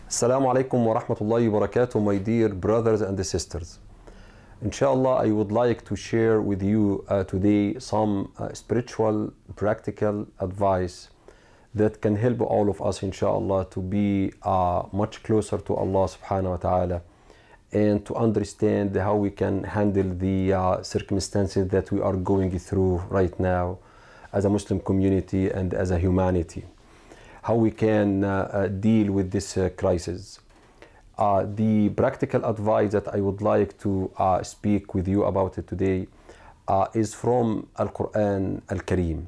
Assalamu alaikum wa rahmatullahi wa barakatuh, my dear brothers and sisters. Inshallah, I would like to share with you today some spiritual, practical advice that can help all of us, inshallah, to be much closer to Allah subhanahu wa ta'ala and to understand how we can handle the circumstances that we are going through right now as a Muslim community and as a humanity. How we can deal with this crisis. The practical advice that I would like to speak with you about it today is from Al-Qur'an Al-Kareem.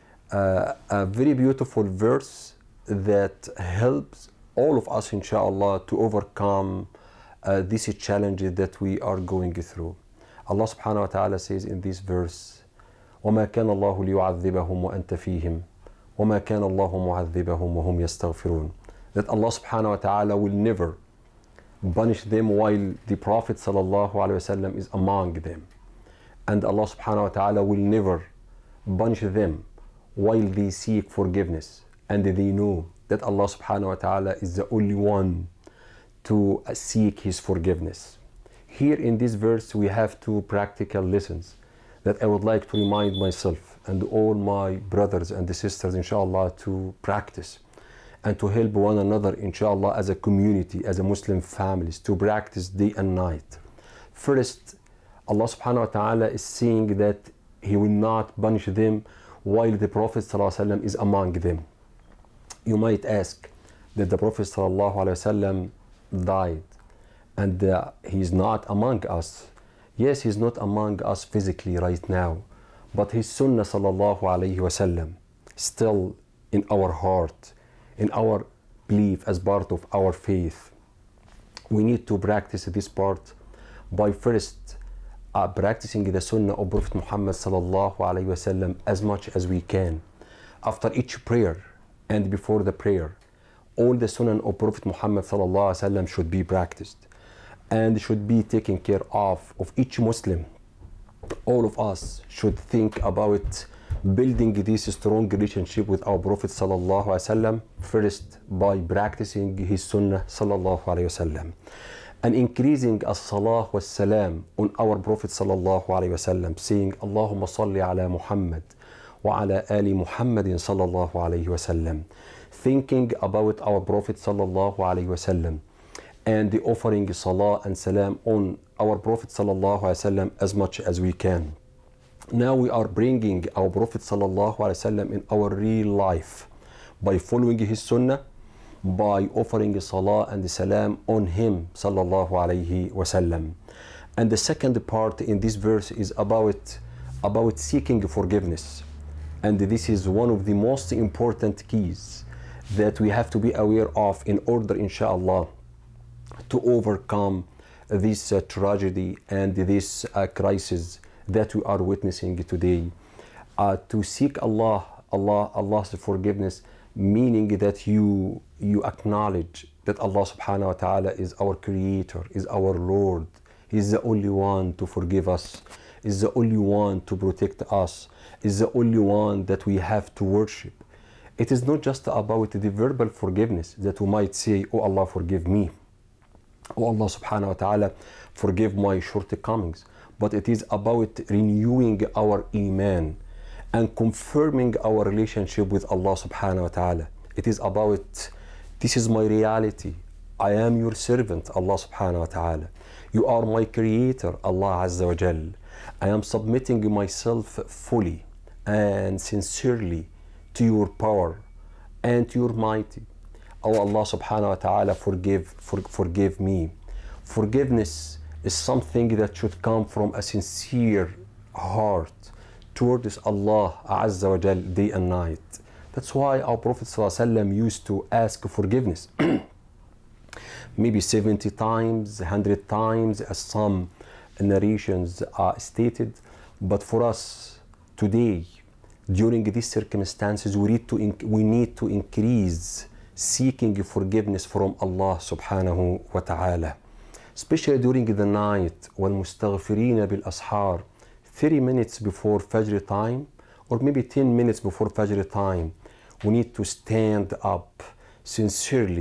A very beautiful verse that helps all of us, inshallah, to overcome these challenges that we are going through. Allah subhanahu wa ta'ala says in this verse, وَمَا كَانَ اللَّهُ لِيُعَذِّبَهُمْ وَأَنْتَ فِيهِمْ وَمَا كَانَ اللَّهُ مُعَذِّبَهُمْ وَهُمْ يَسْتَغْفِرُونَ. That Allah subhanahu wa ta'ala will never punish them while the Prophet sallallahu alaihi wasallam is among them. And Allah subhanahu wa ta'ala will never punish them while they seek forgiveness. And they know that Allah subhanahu wa ta'ala is the only one to seek His forgiveness. Here in this verse we have two practical lessons that I would like to remind myself and all my brothers and sisters, inshallah, to practice and to help one another, inshallah, as a community, as a Muslim families, to practice day and night. First, Allah subhanahu wa ta'ala is saying that He will not punish them while the Prophet sallallahu alaihi wasallam is among them. You might ask that the Prophet sallallahu alaihi wasallam died and he is not among us. Yes, he's not among us physically right now, but his Sunnah sallallahu alayhi wasallam still in our heart, in our belief as part of our faith. We need to practice this part by first practicing the Sunnah of Prophet Muhammad sallallahu alayhi wasallam as much as we can. After each prayer and before the prayer, all the Sunnah of Prophet Muhammad sallallahu alayhi wasallam should be practiced and should be taken care of each Muslim. All of us should think about building this strong relationship with our Prophet sallallahu alaihi wasallam first by practicing his Sunnah sallallahu alaihi wasallam and increasing as-salah was salam on our Prophet sallallahu alaihi wasallam, saying Allahumma salli ala Muhammad wa ala ali Muhammadin sallallahu alaihi wasallam, thinking about our Prophet sallallahu alaihi wasallam and the offering salah and salam on our Prophet sallallahu alaihi wasallam as much as we can. Now we are bringing our Prophet sallallahu alaihi wasallam in our real life by following his Sunnah, by offering salah and salam on him sallallahu alaihi wasallam. And the second part in this verse is about seeking forgiveness. And this is one of the most important keys that we have to be aware of in order, inshallah, to overcome this tragedy and this crisis that we are witnessing today. To seek Allah's forgiveness, meaning that you acknowledge that Allah subhanahu wa ta'ala is our creator, is our Lord. He's the only one to forgive us, is the only one to protect us, is the only one that we have to worship. It is not just about the verbal forgiveness that we might say, oh Allah, forgive me. Oh Allah subhanahu wa ta'ala, forgive my shortcomings. But it is about renewing our iman and confirming our relationship with Allah subhanahu wa ta'ala. It is about, this is my reality. I am your servant, Allah subhanahu wa ta'ala. You are my creator, Allah azza wa jal. I am submitting myself fully and sincerely to your power and to your mighty. Oh Allah subhanahu wa ta'ala, forgive me. Forgiveness is something that should come from a sincere heart towards Allah azza wa jal day and night. That's why our Prophet sallallahu alaihi wasallam used to ask forgiveness maybe 70 times, 100 times, as some narrations are stated. But for us today, during these circumstances, we need to increase seeking forgiveness from Allah subhanahu wa ta'ala, especially during the night. وَالْمُسْتَغْفِرِينَ بِالْأَسْحَارِ 30 minutes before Fajr time, or maybe 10 minutes before Fajr time, we need to stand up sincerely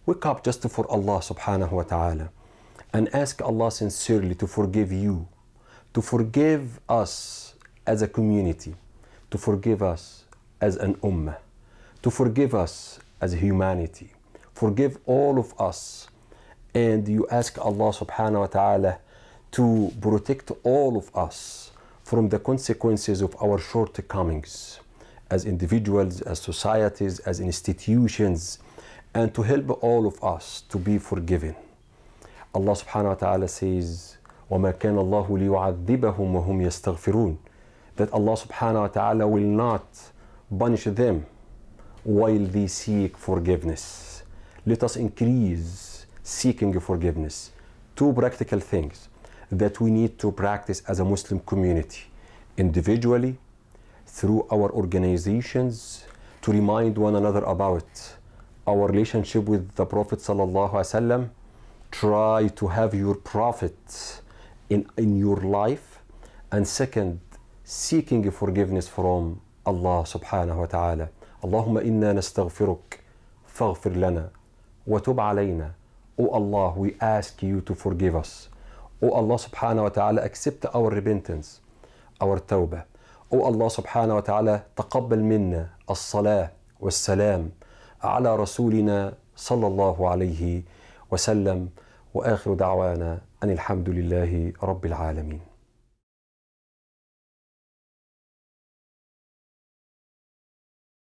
Wake up just for Allah subhanahu wa ta'ala and ask Allah sincerely to forgive you, to forgive us as a community, to forgive us as an ummah, to forgive us as humanity. Forgive all of us, and you ask Allah subhanahu wa ta'ala to protect all of us from the consequences of our shortcomings as individuals, as societies, as institutions, and to help all of us to be forgiven. Allah subhanahu wa ta'ala says, وَمَا كَانَ اللَّهُ لِيُعَذِّبَهُمْ وَهُمْ يَسْتَغْفِرُونَ, that Allah subhanahu wa ta'ala will not punish them while they seek forgiveness. Let us increase seeking forgiveness. Two practical things that we need to practice as a Muslim community, individually, through our organizations, to remind one another about our relationship with the Prophet sallallahu alaihi wasallam. Try to have your Prophet in your life. And second, seeking forgiveness from Allah subhanahu wa ta'ala. Allahumma inna nastaghfiruk faghfir lana wa tub alayna. O Allah, we ask you to forgive us. O Allah subhanahu wa ta'ala, accept our repentance, our tawbah. O Allah subhanahu wa ta'ala, taqabbal minna as-salah was-salam ala rasulina sallallahu alayhi wa sallam. wa akhiru da'wana anil hamdulillahi rabbil alamin.